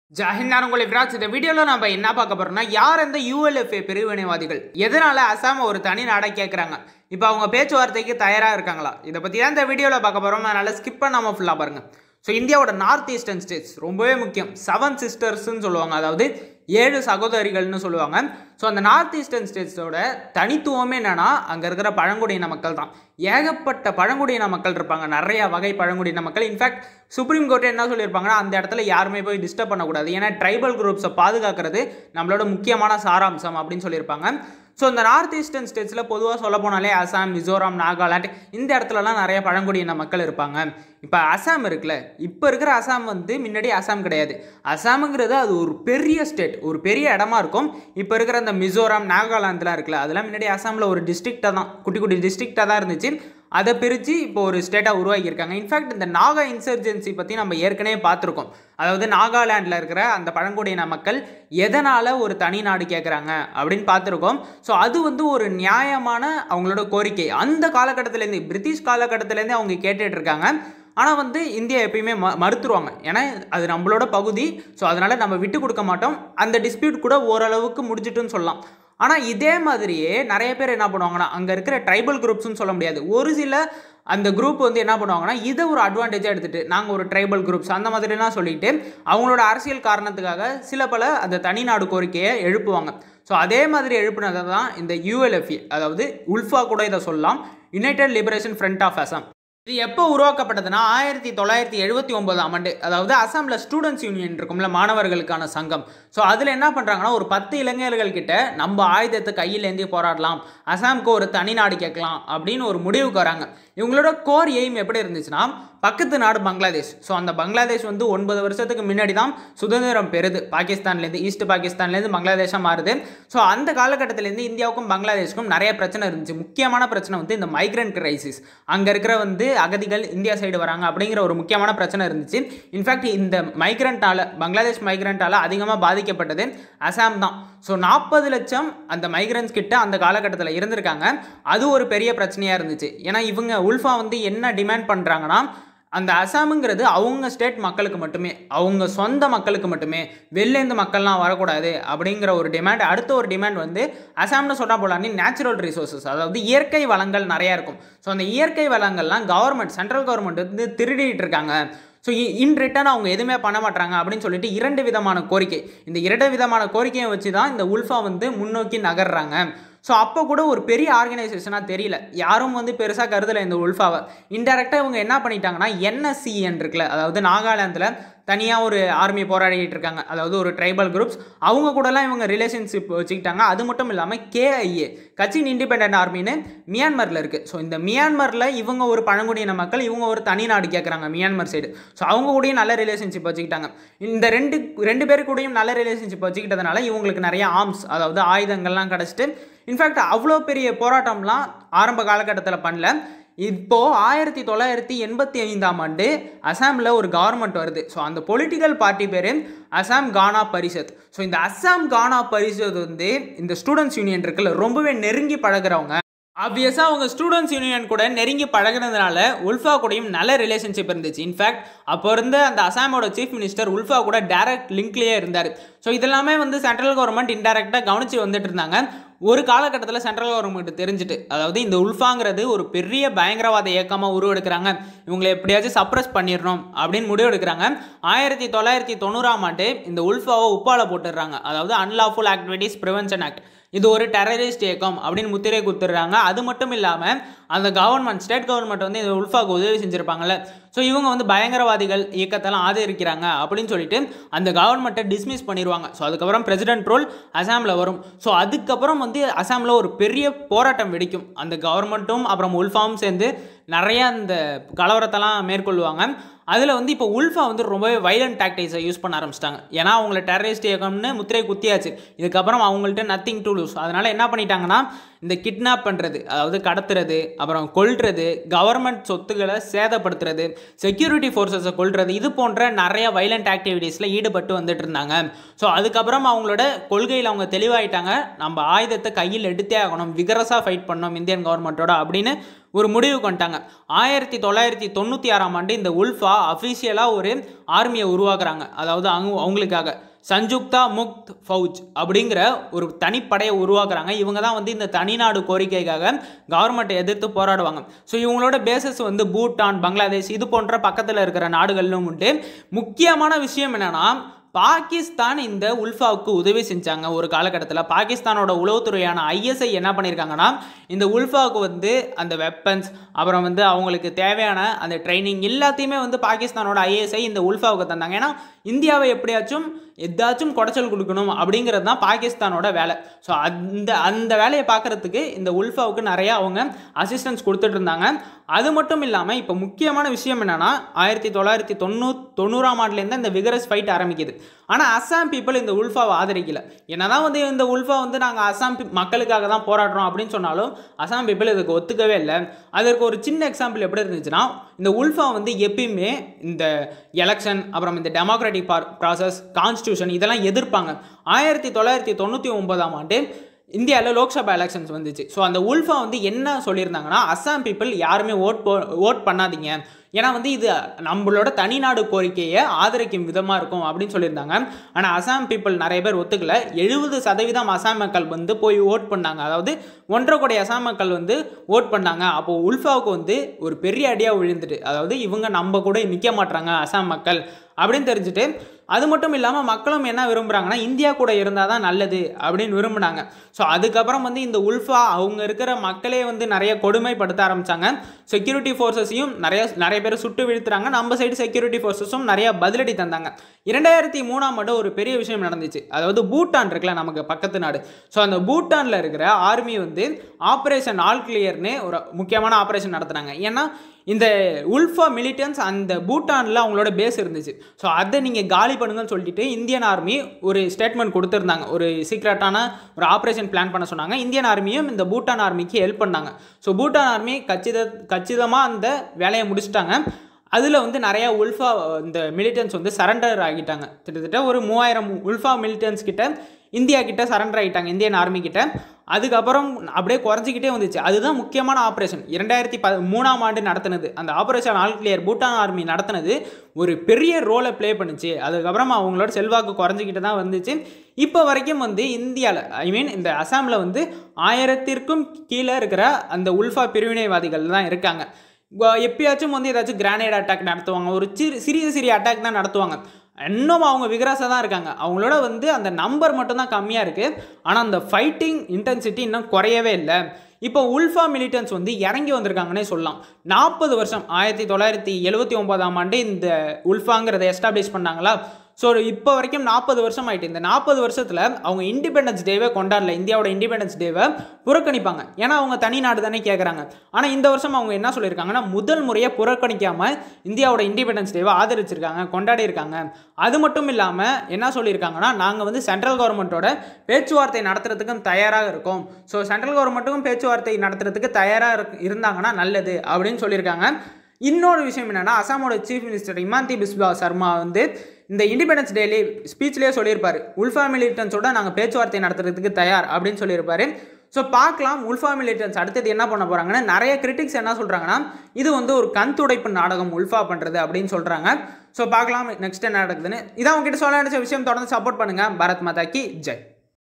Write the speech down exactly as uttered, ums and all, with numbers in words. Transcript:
ஜாஹின் நான் உங்களை விராஜ். இந்த வீடியோவில் நம்ம என்ன பார்க்க போறோம்னா, யார் இந்த U L F A பிரிவினைவாதிகள், எதனால அசாம் ஒரு தனி நாடை கேட்குறாங்க, இப்போ அவங்க பேச்சுவார்த்தைக்கு தயாராக இருக்காங்களா, இதை பற்றி தான் இந்த வீடியோவில் பார்க்க போகிறோம். அதனால் ஸ்கிப் பண்ணாமல் ஃபுல்லாக பாருங்கள். ஸோ இந்தியாவோட நார்த் ஈஸ்டர்ன் ஸ்டேட்ஸ் ரொம்பவே முக்கியம். செவன் சிஸ்டர்ஸ்ன்னு சொல்லுவாங்க, அதாவது ஏழு சகோதரிகள்னு சொல்லுவாங்க. ஸோ அந்த நார்த் ஈஸ்டர்ன் ஸ்டேட்ஸோட தனித்துவமே என்னென்னா, அங்கே இருக்கிற பழங்குடியின மக்கள் தான். ஏகப்பட்ட பழங்குடியின மக்கள் இருப்பாங்க, நிறைய வகை பழங்குடியின மக்கள். இன்ஃபேக்ட் சுப்ரீம் கோர்ட்டே என்ன சொல்லியிருப்பாங்கன்னா, அந்த இடத்துல யாருமே போய் டிஸ்டர்ப் பண்ணக்கூடாது, ஏன்னா ட்ரைபல் குரூப்ஸை பாதுகாக்கிறது நம்மளோட முக்கியமான சாராம்சம் அப்படின்னு சொல்லியிருப்பாங்க. ஸோ இந்த நார்த் ஈஸ்டர்ன் ஸ்டேட்ஸில் பொதுவாக சொல்ல போனாலே அசாம், மிசோரம், நாகாலாந்து இந்த இடத்துலலாம் நிறைய பழங்குடியின மக்கள் இருப்பாங்க. இப்போ அசாம் இருக்குல்ல, இப்போ இருக்கிற அசாம் வந்து முன்னாடி அசாம் கிடையாது. அசாமுங்கிறது அது ஒரு பெரிய ஸ்டேட், ஒரு பெரிய இடமா இருக்கும். இப்போ இருக்கிற அந்த மிசோரம், நாகாலாந்துலாம் இருக்குல்ல, அதெல்லாம் முன்னாடி அசாமில் ஒரு டிஸ்ட்ரிக்டாக தான், குட்டி குட்டி டிஸ்ட்ரிக்டாக தான் இருந்துச்சு. அதை பிரித்து இப்போ ஒரு ஸ்டேட்டாக உருவாக்கியிருக்காங்க. இன்ஃபேக்ட் இந்த நாகா இன்சர்ஜென்சி பற்றி நம்ம ஏற்கனவே பார்த்துருக்கோம். அதாவது நாகாலாண்டில் இருக்கிற அந்த பழங்குடியின மக்கள் எதனால் ஒரு தனி நாடு கேட்குறாங்க அப்படின்னு பார்த்துருக்கோம். ஸோ அது வந்து ஒரு நியாயமான அவங்களோட கோரிக்கை. அந்த காலகட்டத்திலேருந்து, பிரிட்டிஷ் காலகட்டத்திலேருந்து அவங்க கேட்டுட்டு இருக்காங்க. ஆனால் வந்து இந்தியா எப்பயுமே ம மறுத்துருவாங்க ஏன்னா அது நம்மளோட பகுதி. ஸோ அதனால் நம்ம விட்டு கொடுக்க மாட்டோம். அந்த டிஸ்பியூட் கூட ஓரளவுக்கு முடிஞ்சிட்டுன்னு சொல்லலாம். ஆனால் இதே மாதிரியே நிறைய பேர் என்ன பண்ணுவாங்கன்னா, அங்கே இருக்கிற ட்ரைபல் குரூப்ஸ்ன்னு சொல்ல முடியாது, ஒரு சில அந்த குரூப் வந்து என்ன பண்ணுவாங்கன்னா, இதை ஒரு அட்வான்டேஜாக எடுத்துகிட்டு நாங்கள் ஒரு ட்ரைபல் குரூப்ஸ் அந்த மாதிரிலாம் சொல்லிட்டு அவங்களோட அரசியல் காரணத்துக்காக சில பல அந்த தனிநாடு கோரிக்கையை எழுப்புவாங்க. ஸோ அதே மாதிரி எழுப்புனதை தான் இந்த U L F A, அதாவது உல்ஃபா கூட இதை சொல்லலாம், united liberation front of Assam. இது எப்போ உருவாக்கப்பட்டதுன்னா ஆயிரத்தி தொள்ளாயிரத்தி எழுபத்தி ஒன்பதாம் ஆண்டு. அதாவது அசாமில் ஸ்டூடெண்ட்ஸ் யூனியன் இருக்கும்ல, மாணவர்களுக்கான சங்கம். ஸோ அதில் என்ன பண்ணுறாங்கன்னா, ஒரு பத்து இளைஞர்கள் கிட்ட நம்ம ஆயுதத்தை கையிலேந்தி போராடலாம், அசாமுக்கு ஒரு தனி நாடு கேட்கலாம் அப்படின்னு ஒரு முடிவுக்கு வராங்க. இவங்களோட கோர் எய்ம் எப்படி இருந்துச்சுன்னா, பக்கத்து நாடு பங்களாதேஷ். ஸோ அந்த பங்களாதேஷ் வந்து ஒன்பது வருஷத்துக்கு முன்னாடி தான் சுதந்திரம் பெறுது பாகிஸ்தான்லேருந்து, ஈஸ்ட் பாகிஸ்தான்லேருந்து பங்களாதேஷாக மாறுது. ஸோ அந்த காலகட்டத்திலேருந்து இந்தியாவுக்கும் பங்களாதேஷுக்கும் நிறைய பிரச்சனை இருந்துச்சு. முக்கியமான பிரச்சனை வந்து இந்த மைக்ரண்ட் கிரைசிஸ், அங்கே இருக்கிற வந்து அகதிகள் இந்தியா சைடு வராங்க அப்படிங்கிற ஒரு முக்கியமான பிரச்சனை இருந்துச்சு. இன்ஃபேக்ட் இந்த மைக்ரண்டால், பங்களாதேஷ் மைக்ரண்டால் அதிகமாக பாதிக்கப்பட்டது அசாம் தான். ஸோ நாற்பது லட்சம் அந்த மைக்ரன்ஸ் கிட்ட அந்த காலகட்டத்தில் இருந்திருக்காங்க. அது ஒரு பெரிய பிரச்சனையாக இருந்துச்சு. ஏன்னா இவங்க உல்ஃபா வந்து என்ன டிமாண்ட் பண்ணுறாங்கன்னா, அந்த அசாமுங்கிறது அவங்க ஸ்டேட் மக்களுக்கு மட்டுமே, அவங்க சொந்த மக்களுக்கு மட்டுமே, வெளிலேருந்து மக்கள்லாம் வரக்கூடாது அப்படிங்கிற ஒரு டிமாண்ட். அடுத்த ஒரு டிமாண்ட் வந்து அசாம்னு சொன்னால் போலான்னு நேச்சுரல் ரிசோர்ஸஸ், அதாவது இயற்கை வளங்கள் நிறையா இருக்கும். ஸோ அந்த இயற்கை வளங்கள்லாம் கவர்மெண்ட், சென்ட்ரல் கவர்மெண்ட் வந்து திருடிட்டு இருக்காங்க. ஸோ இன் ரிட்டர்ன் அவங்க எதுவுமே பண்ண மாட்டாங்க அப்படின்னு சொல்லிட்டு இரண்டு விதமான கோரிக்கை, இந்த இரண்டு விதமான கோரிக்கையை வச்சு தான் இந்த உல்ஃபா வந்து முன்னோக்கி நகர்றாங்க. ஸோ அப்போ கூட ஒரு பெரிய ஆர்கனைசேஷனாக தெரியல, யாரும் வந்து பெருசாக கருதலை இந்த உல்ஃபாவை. இன்டெரக்டாக இவங்க என்ன பண்ணிட்டாங்கன்னா, N S C N இருக்குல்ல, அதாவது நாகாலாந்தில் தனியாக ஒரு ஆர்மி போராடிட்டு இருக்காங்க, அதாவது ஒரு ட்ரைபல் குரூப்ஸ், அவங்க கூடலாம் இவங்க ரிலேஷன்ஷிப் வச்சுக்கிட்டாங்க. அது மட்டும் இல்லாமல் K I A, Kachin independent ஆர்மின்னு மியான்மரில் இருக்குது. ஸோ இந்த மியான்மரில் இவங்க ஒரு பழங்குடியின மக்கள், இவங்க ஒரு தனி நாடு கேட்குறாங்க மியான்மர் சைடு. ஸோ அவங்க கூடயும் நல்ல ரிலேஷன்ஷிப் வச்சுக்கிட்டாங்க. இந்த ரெண்டு ரெண்டு பேரு கூடயும் நல்ல ரிலேஷன்ஷிப் வச்சுக்கிட்டதுனால இவங்களுக்கு நிறைய ஆர்ம்ஸ், அதாவது ஆயுதங்கள்லாம் கிடச்சிட்டு, இன்ஃபேக்ட் அவ்வளோ பெரிய போராட்டம்லாம் ஆரம்ப காலகட்டத்தில் பண்ணல. இப்போது ஆயிரத்தி தொள்ளாயிரத்தி எண்பத்தி ஐந்தாம் ஆண்டு அசாமில் ஒரு கவர்மெண்ட் வருது. ஸோ அந்த பொலிட்டிக்கல் பார்ட்டி பேர் அசாம் கானா பரிஷத். ஸோ இந்த அசாம் கானா பரிஷத் வந்து இந்த ஸ்டூடெண்ட்ஸ் யூனியன் இருக்குல்ல, ரொம்பவே நெருங்கி பழகிறவங்க. ஆப்வியஸாக அவங்க ஸ்டூடெண்ட்ஸ் யூனியன் கூட நெருங்கி பழகினதுனால உல்ஃபா கூடயும் நல்ல ரிலேஷன்ஷிப் இருந்துச்சு. இன்ஃபேக்ட் அப்போ இருந்த அந்த அசாமோட சீஃப் மினிஸ்டர் உல்ஃபா கூட டைரக்ட் லிங்க்லேயே இருந்தார். ஸோ இதெல்லாமே வந்து சென்ட்ரல் கவர்மெண்ட் இன்டெரக்டாக கவனித்து வந்துட்டு இருந்தாங்க. ஒரு காலகட்டத்தில் சென்ட்ரல் கவர்மெண்ட் தெரிஞ்சுட்டு, அதாவது இந்த உல்ஃபாங்கிறது ஒரு பெரிய பயங்கரவாத இயக்கமாக உருவெடுக்கிறாங்க, இவங்களை எப்படியாச்சும் சப்ரஸ் பண்ணிடணும் அப்படின்னு முடிவெடுக்கிறாங்க. ஆயிரத்தி தொள்ளாயிரத்தி தொண்ணூறாம் ஆண்டு இந்த உல்ஃபாவை உப்பால போட்டுடுறாங்க, அதாவது அன்லாஃபுல் ஆக்டிவிட்டீஸ் ப்ரிவென்ஷன் ஆக்ட், இது ஒரு டெரரிஸ்ட் இயக்கம் அப்படின்னு முத்திரை குத்துறாங்க. அது மட்டும் இல்லாமல் அந்த கவர்மெண்ட், ஸ்டேட் கவர்மெண்ட் வந்து இந்த உல்ஃபாவுக்கு உதவி செஞ்சுருப்பாங்கல்ல, ஸோ இவங்க வந்து பயங்கரவாதிகள் இயக்கத்தெல்லாம் ஆதரிக்கிறாங்க அப்படின்னு சொல்லிட்டு அந்த கவர்மெண்ட்டை டிஸ்மிஸ் பண்ணிடுவாங்க. ஸோ அதுக்கப்புறம் பிரசிடென்ட் ரூல் அசாமில் வரும். ஸோ அதுக்கப்புறம் வந்து அசாமில் ஒரு பெரிய போராட்டம் வெடிக்கும். அந்த கவர்மெண்ட்டும் அப்புறம் உல்ஃபாவும் சேர்ந்து நிறையா அந்த கலவரத்தெல்லாம் மேற்கொள்வாங்க. அதில் வந்து இப்போ உல்ஃபா வந்து ரொம்பவே வைலண்ட் டாக்டிக்ஸை யூஸ் பண்ண ஆரம்பிச்சிட்டாங்க. ஏன்னா அவங்கள டெரரிஸ்ட் இயக்கம்னு முத்திரை குத்தியாச்சு, இதுக்கப்புறம் அவங்கள்ட்ட நத்திங் டு லூஸ். அதனால் என்ன பண்ணிட்டாங்கன்னா, இந்த கிட்னாப் பண்ணுறது, அதாவது கடத்துறது, அப்புறம் கொல்றது, கவர்மெண்ட் சொத்துக்களை சேதப்படுத்துறது, செக்யூரிட்டி ஃபோர்ஸஸை கொல்றது, இது போன்ற நிறைய வைலண்ட் ஆக்டிவிட்டீஸில் ஈடுபட்டு வந்துட்டு இருந்தாங்க. ஸோ அதுக்கப்புறம் அவங்களோட கொள்கையில் அவங்க தெளிவாயிட்டாங்க, நம்ம ஆயுதத்தை கையில் எடுத்தே ஆகணும், விகரஸாக ஃபைட் பண்ணணும் இந்தியன் கவர்மெண்ட்டோட அப்படின்னு ஒரு முடிவு கொண்டாங்க. ஆயிரத்தி தொள்ளாயிரத்தி தொண்ணூற்றி ஆறாம் ஆண்டு இந்த உல்ஃபா அஃபிஷியலாக ஒரு ஆர்மியை உருவாக்குறாங்க. அதாவது அவங்க அவங்களுக்காக சஞ்சுக்தா முக்த் ஃபவுஜ் அப்படிங்கிற ஒரு தனிப்படையை உருவாக்குறாங்க. இவங்க தான் வந்து இந்த தனிநாடு கோரிக்கைக்காக கவர்மெண்ட்டை எதிர்த்து போராடுவாங்க. ஸோ இவங்களோட பேசஸ் வந்து பூட்டான், பங்களாதேஷ், இது போன்ற பக்கத்தில் இருக்கிற நாடுகளிலும் உண்டு. முக்கியமான விஷயம் என்னன்னா, பாகிஸ்தான் இந்த உல்ஃபாவுக்கு உதவி செஞ்சாங்க. ஒரு காலகட்டத்தில் பாகிஸ்தானோட உளவுத்துறையான ஐஎஸ்ஐ என்ன பண்ணியிருக்காங்கன்னா, இந்த உல்ஃபாவுக்கு வந்து அந்த வெப்பன்ஸ், அப்புறம் வந்து அவங்களுக்கு தேவையான அந்த ட்ரைனிங் எல்லாத்தையுமே வந்து பாகிஸ்தானோட ஐஎஸ்ஐ இந்த உல்ஃபாவுக்கு தந்தாங்க. ஏன்னா இந்தியாவை எப்படியாச்சும் எதாச்சும் குடைச்சல் கொடுக்கணும் அப்படிங்கிறது தான் பாகிஸ்தானோட வேலை. ஸோ அந்த அந்த வேலையை பார்க்குறதுக்கு இந்த உல்ஃபாவுக்கு நிறையா அவங்க அசிஸ்டன்ஸ் கொடுத்துட்டு இருந்தாங்க. அது மட்டும் இல்லாமல் இப்போ முக்கியமான விஷயம் என்னென்னா, ஆயிரத்தி தொள்ளாயிரத்தி தொண்ணூ தொண்ணூறாம் ஆண்டுலேருந்து இந்த விகரஸ் ஃபைட் ஆரம்பிக்குது. ஆனால் அஸ்ஸாம் பீப்புள் இந்த உல்ஃபாவை ஆதரிக்கல. என்னதான் வந்து இந்த உல்ஃபா வந்து நாங்கள் அஸ்ஸாம் மக்களுக்காக தான் போராடுறோம் அப்படின்னு சொன்னாலும் அஸ்ஸாம் பீப்புள் இதுக்கு ஒத்துக்கவே இல்லை. அதற்கு ஒரு சின்ன எக்ஸாம்பிள் எப்படி இருந்துச்சுன்னா, இந்த உல்ஃபா வந்து எப்பயுமே இந்த எலெக்ஷன், அப்புறம் இந்த டெமோக்ராட்டிக் ப்ராசஸ், கான்ஸ்டியூஷன் இதெல்லாம் எதிர்ப்பாங்க. ஆயிரத்தி தொள்ளாயிரத்தி தொண்ணூற்றி ஒன்பதாம் ஆண்டு இந்தியாவில் லோக்சபா எலெக்ஷன்ஸ் வந்துச்சு. ஸோ அந்த உல்ஃபா வந்து என்ன சொல்லியிருந்தாங்கன்னா, அஸ்ஸாம் பீப்புள் யாருமே ஓட் போ ஓட் பண்ணாதீங்க, ஏன்னா வந்து இது நம்மளோட தனிநாடு கோரிக்கையை ஆதரிக்கும் விதமாக இருக்கும் அப்படின்னு சொல்லியிருந்தாங்க. ஆனால் அஸ்ஸாம் பீப்புள் நிறைய பேர் ஒத்துக்கல. எழுபது சதவீதம் அஸ்ஸாம் மக்கள் வந்து போய் ஓட் பண்ணாங்க. அதாவது ஒன்றரை கோடி அஸ்ஸாம் மக்கள் வந்து ஓட் பண்ணாங்க. அப்போது உல்ஃபாவுக்கு வந்து ஒரு பெரிய அடியாக விழுந்துட்டு, அதாவது இவங்க நம்ம கூட நிற்க மாட்டாங்க அஸ்ஸாம் மக்கள் அப்படின்னு தெரிஞ்சுட்டு, அது மட்டும் இல்லாமல் மக்களும் என்ன விரும்புகிறாங்கன்னா, இந்தியா கூட இருந்தால் தான் நல்லது அப்படின்னு விரும்பினாங்க. ஸோ அதுக்கப்புறம் வந்து இந்த உல்ஃபா அவங்க இருக்கிற மக்களே வந்து நிறைய கொடுமைப்படுத்த ஆரம்பித்தாங்க. செக்யூரிட்டி ஃபோர்ஸஸையும் நிறைய நிறைய பேர் சுட்டு வீழ்த்துறாங்க. நம்ம சைடு செக்யூரிட்டி ஃபோர்ஸஸும் நிறைய பதிலடி தந்தாங்க. இரண்டாயிரத்தி மூணாம் ஆண்டு ஒரு பெரிய விஷயம் நடந்துச்சு. அதாவது பூட்டான் இருக்குல்ல, நமக்கு பக்கத்து நாடு. ஸோ அந்த பூட்டானில் இருக்கிற ஆர்மி வந்து ஆப்ரேஷன் ஆல் கிளியர்னு ஒரு முக்கியமான ஆப்ரேஷன் நடத்துனாங்க. ஏன்னா இந்த உல்ஃபா மிலிட்டன்ஸ் அந்த பூட்டானில் அவங்களோட பேஸ் இருந்துச்சு. ஸோ அதை நீங்கள் காலி பண்ணுங்கன்னு சொல்லிட்டு இந்தியன் ஆர்மி ஒரு ஸ்டேட்மெண்ட் கொடுத்துருந்தாங்க. ஒரு சீக்ரெட்டான ஒரு ஆப்ரேஷன் பிளான் பண்ண சொன்னாங்க. இந்தியன் ஆர்மியும் இந்த பூட்டான் ஆர்மிக்கு ஹெல்ப் பண்ணாங்க. ஸோ பூட்டான் ஆர்மி கச்சித கச்சிதமாக அந்த வேலையை முடிச்சுட்டாங்க. அதில் வந்து நிறையா உல்ஃபா இந்த மிலிட்டன்ஸ் வந்து சரண்டர் ஆகிட்டாங்க. கிட்டத்தட்ட ஒரு மூவாயிரம் உல்ஃபா மிலிட்டன்ஸ் கிட்ட இந்தியா கிட்ட சரண்டர் ஆகிட்டாங்க, இந்தியன் ஆர்மி கிட்ட. அதுக்கப்புறம் அப்படியே குறைஞ்சிக்கிட்டே வந்துச்சு. அதுதான் முக்கியமான ஆப்ரேஷன் இரண்டாயிரத்தி ப மூணாம் ஆண்டு நடத்தினது. அந்த operation all clear Bhutan army நடத்தினது ஒரு பெரிய ரோலை ப்ளே பண்ணுச்சு. அதுக்கப்புறம் அவங்களோட செல்வாக்கு குறைஞ்சிக்கிட்டு தான் வந்துச்சு. இப்போ வரைக்கும் வந்து இந்தியாவில், ஐ மீன் இந்த அசாமில் வந்து ஆயிரத்திற்கும் கீழே இருக்கிற அந்த உல்ஃபா பிரிவினைவாதிகள் தான் இருக்காங்க. எப்பயாச்சும் வந்து ஏதாச்சும் கிரானைட் அட்டாக் நடத்துவாங்க, ஒரு சிறு சிறிய சிறிய அட்டாக் தான் நடத்துவாங்க. இன்னும் அவங்க விகரஸாக தான் இருக்காங்க. அவங்களோட வந்து அந்த நம்பர் மட்டும்தான் கம்மியாக இருக்குது. ஆனால் அந்த ஃபைட்டிங் இன்டென்சிட்டி இன்னும் குறையவே இல்லை. இப்போ உல்ஃபா மிலிட்டன்ஸ் வந்து இறங்கி வந்திருக்காங்கன்னே சொல்லலாம். நாற்பது வருஷம் ஆயிரத்தி தொள்ளாயிரத்தி எழுபத்தி ஒன்பதாம் ஆண்டு இந்த உல்ஃபாங்கிறத எஸ்டாப்ளிஷ் பண்ணாங்களா. ஸோ இப்போ வரைக்கும் நாற்பது வருஷம் ஆகிட்டு. இந்த நாற்பது வருஷத்தில் அவங்க இண்டிபெண்டன்ஸ் டேவை கொண்டாடல. இந்தியாவோட இண்டிபெண்டன்ஸ் டேவை புறக்கணிப்பாங்க, ஏன்னா அவங்க தனி நாடு தானே கேட்குறாங்க. ஆனால் இந்த வருஷம் அவங்க என்ன சொல்லியிருக்காங்கன்னா, முதல் முறையாக புறக்கணிக்காமல் இந்தியாவோட இண்டிபெண்டன்ஸ் டேவை ஆதரிச்சிருக்காங்க, கொண்டாடி இருக்காங்க. அது மட்டும் இல்லாமல் என்ன சொல்லியிருக்காங்கன்னா, நாங்கள் வந்து சென்ட்ரல் கவர்மெண்ட்டோட பேச்சுவார்த்தை நடத்துறதுக்கும் தயாராக இருக்கோம். ஸோ சென்ட்ரல் கவர்மெண்ட்டுக்கும் பேச்சுவார்த்தை நடத்துறதுக்கு தயாராக இருந்தாங்கன்னா நல்லது அப்படின்னு சொல்லியிருக்காங்க. இன்னொரு விஷயம் என்னென்னா, அசாமோட சீஃப் மினிஸ்டர் ஹிமந்தி பிஸ்வா சர்மா வந்து இந்த இண்டிபெண்டன்ஸ் டேலே ஸ்பீச்லேயே சொல்லியிருப்பார், உல்ஃபா மிலிட்டன்ஸோட நாங்கள் பேச்சுவார்த்தை நடத்துறதுக்கு தயார் அப்படின்னு சொல்லியிருப்பார். ஸோ பார்க்கலாம் உல்ஃபா மிலிட்டன்ஸ் அடுத்தது என்ன பண்ண போகிறாங்கன்னா. நிறைய கிரிட்டிக்ஸ் என்ன சொல்கிறாங்கன்னா, இது வந்து ஒரு கண் துடைப்பு நாடகம் உல்ஃபா பண்ணுறது அப்படின்னு சொல்கிறாங்க. ஸோ பார்க்கலாம் நெக்ஸ்ட் என்ன நடக்குதுன்னு. இதான் உங்ககிட்ட சொல்ல நினச்ச விஷயம். தொடர்ந்து சப்போர்ட் பண்ணுங்கள். பாரத் மாதா கி ஜெய்.